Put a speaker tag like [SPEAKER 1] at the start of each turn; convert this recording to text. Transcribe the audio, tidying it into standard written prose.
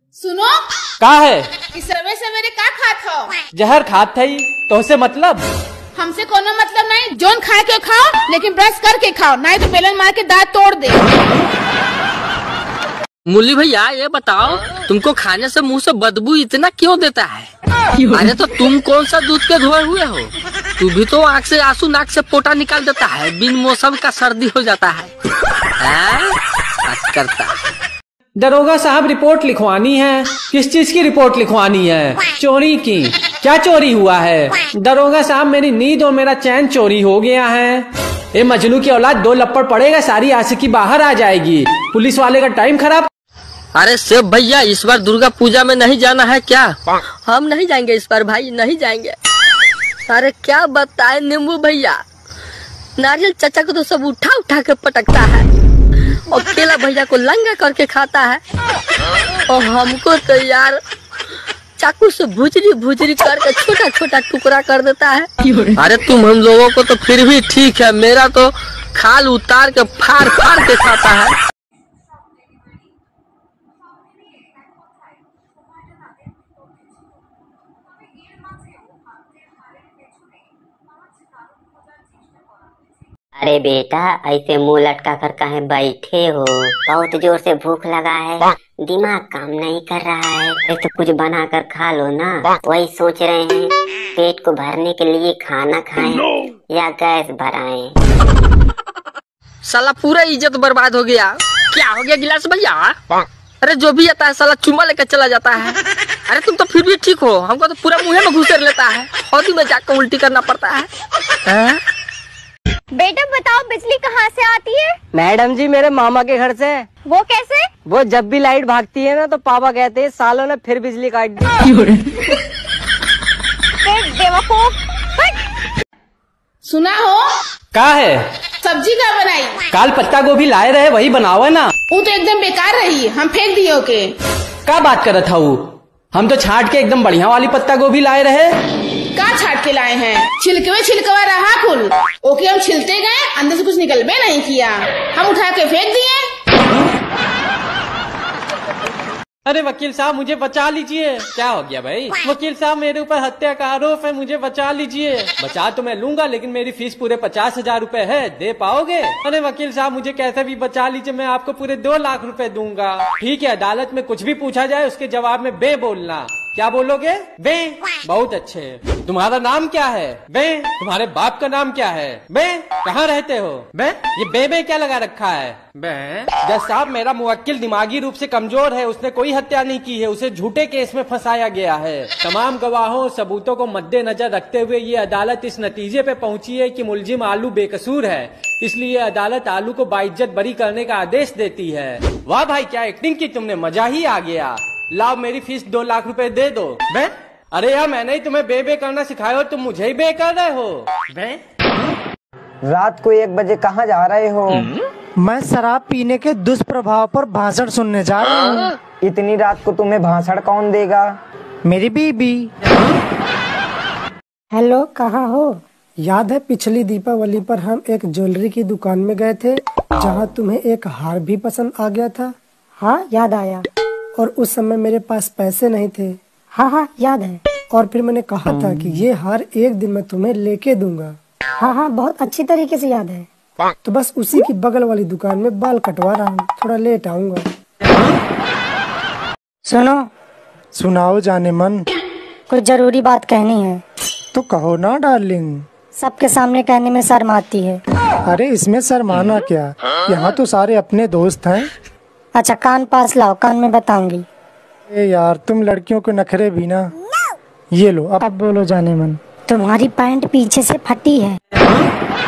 [SPEAKER 1] सुनो
[SPEAKER 2] का है
[SPEAKER 1] इस रवे से मेरे का खात हो?
[SPEAKER 2] जहर खात थई तो से मतलब
[SPEAKER 1] हमसे कोनो मतलब नहीं। जोन खाए के खाओ लेकिन ब्रश करके खाओ, नहीं तो बेलन मार के दांत तोड़ दे।
[SPEAKER 3] मुरली भैया ये बताओ, तुमको खाने से मुंह से बदबू इतना क्यों देता है? अरे तो तुम कौन सा दूध के धोए हुए हो? तू भी तो आँख से आंसू, नाक से पोटा निकाल देता है, बिन मौसम का सर्दी हो जाता है। बात करता
[SPEAKER 2] दरोगा साहब रिपोर्ट लिखवानी है। किस चीज की रिपोर्ट लिखवानी है? चोरी की। क्या चोरी हुआ है? दरोगा साहब मेरी नींद और मेरा चैन चोरी हो गया है। ये मजनू की औलाद दो लप्पड़ पड़ेगा, सारी आशिकी बाहर आ जाएगी। पुलिस वाले का टाइम खराब।
[SPEAKER 3] अरे सेब भैया इस बार दुर्गा पूजा में नहीं जाना है क्या? हम नहीं जाएंगे इस बार भाई, नहीं जाएंगे। अरे क्या बताए नींबू भैया, नारियल चाचा को तो सब उठा उठा के पटकता है और केला भैया को लंगा करके खाता है, और हमको तो यार चाकू से भुजरी भुजरी करके छोटा छोटा टुकड़ा कर देता है। अरे तुम हम लोगों को तो फिर भी ठीक है, मेरा तो खाल उतार के फाड़ फाड़ के खाता है।
[SPEAKER 4] अरे बेटा ऐसे मुंह लटका कर कहीं बैठे हो? बहुत जोर से भूख लगा है, दिमाग काम नहीं कर रहा है। तो कुछ बना कर खा लो ना। वही सोच रहे हैं पेट को भरने के लिए खाना खाएं या गैस भराएं।
[SPEAKER 3] साला पूरा इज्जत बर्बाद हो गया। क्या हो गया गिलास भैया? अरे जो भी आता है साला चुम्मा लेकर चला जाता है। अरे तुम तो फिर भी ठीक हो, हमको तो पूरा मुंह में घुसेर लेता है, हौदी में जाकर उल्टी करना पड़ता है।
[SPEAKER 5] बेटा बताओ बिजली कहाँ से आती है?
[SPEAKER 6] मैडम जी मेरे मामा के घर से।
[SPEAKER 5] वो कैसे?
[SPEAKER 6] वो जब भी लाइट भागती है ना तो पापा कहते हैं सालों ने फिर बिजली काट दी।
[SPEAKER 5] बेवकूफ।
[SPEAKER 1] सुना हो
[SPEAKER 2] का है?
[SPEAKER 1] सब्जी का बनाई?
[SPEAKER 2] काल पत्ता गोभी लाए रहे वही बनावा ना।
[SPEAKER 1] वो तो एकदम बेकार रही, हम फेंक दिए ओके।
[SPEAKER 2] का बात करत था वो? हम तो छांट के एकदम बढ़िया वाली पत्ता गोभी लाए रहे।
[SPEAKER 1] का छाट के लाए हैं? छिलके में छिलकवा रहा कुल ओके, हम छिलते गए, अंदर से कुछ निकलबे नहीं किया, हम उठा के फेंक दिए।
[SPEAKER 2] अरे वकील साहब मुझे बचा लीजिए। क्या हो गया भाई? वकील साहब मेरे ऊपर हत्या का आरोप है, मुझे बचा लीजिए। बचा तो मैं लूंगा लेकिन मेरी फीस पूरे 50,000 रूपए है, दे पाओगे? अरे वकील साहब मुझे कैसे भी बचा लीजिए, मैं आपको पूरे 2 लाख रुपए दूंगा। ठीक है, अदालत में कुछ भी पूछा जाए उसके जवाब में बे बोलना। क्या बोलोगे? बे। बहुत अच्छे। तुम्हारा नाम क्या है? बे। तुम्हारे बाप का नाम क्या है? बे। कहाँ रहते हो? बे। ये बे क्या लगा रखा है? बे। जज साहब मेरा मुवक्किल दिमागी रूप से कमजोर है, उसने कोई हत्या नहीं की है, उसे झूठे केस में फंसाया गया है। तमाम गवाहों सबूतों को मद्देनजर रखते हुए ये अदालत इस नतीजे पे पहुंची है कि मुलजिम आलू बेकसूर है, इसलिए अदालत आलू को बाइज्जत बरी करने का आदेश देती है। वाह भाई क्या एक्टिंग की तुमने, मजा ही आ गया। लाओ मेरी फीस 2 लाख रुपए दे दो। बे। अरे यार मैंने ही तुम्हें बे करना सिखाया हो, तुम मुझे ही बे कर रहे हो। बे।
[SPEAKER 7] रात को 1 बजे कहाँ जा रहे हो?
[SPEAKER 8] मैं शराब पीने के दुष्प्रभाव पर भाषण सुनने जा रहा हूँ।
[SPEAKER 7] इतनी रात को तुम्हें भाषण कौन देगा?
[SPEAKER 8] मेरी बीबी।
[SPEAKER 9] हेलो कहाँ हो?
[SPEAKER 8] याद है पिछली दीपावली पर हम एक ज्वेलरी की दुकान में गए थे जहाँ तुम्हें एक हार भी पसंद आ गया था?
[SPEAKER 9] हाँ याद आया।
[SPEAKER 8] और उस समय मेरे पास पैसे नहीं थे।
[SPEAKER 9] हाँ याद है।
[SPEAKER 8] और फिर मैंने कहा था कि ये हार एक दिन मैं तुम्हें लेके दूंगा।
[SPEAKER 9] हाँ बहुत अच्छी तरीके से याद है।
[SPEAKER 8] तो बस उसी की बगल वाली दुकान में बाल कटवा रहा हूँ, थोड़ा लेट आऊंगा।
[SPEAKER 9] सुनो।
[SPEAKER 8] सुनाओ जाने मन।
[SPEAKER 9] कुछ जरूरी बात कहनी है।
[SPEAKER 8] तो कहो ना डार्लिंग।
[SPEAKER 9] सबके सामने कहने में शर्म आती है।
[SPEAKER 8] अरे इसमें शर्माना क्या, यहाँ तो सारे अपने दोस्त हैं।
[SPEAKER 9] अच्छा कान पास लाओ, कान में बताऊंगी।
[SPEAKER 8] ए यार तुम लड़कियों को नखरे भी ना। ये लो अब बोलो जाने मन।
[SPEAKER 9] तुम्हारी पैंट पीछे से फटी है।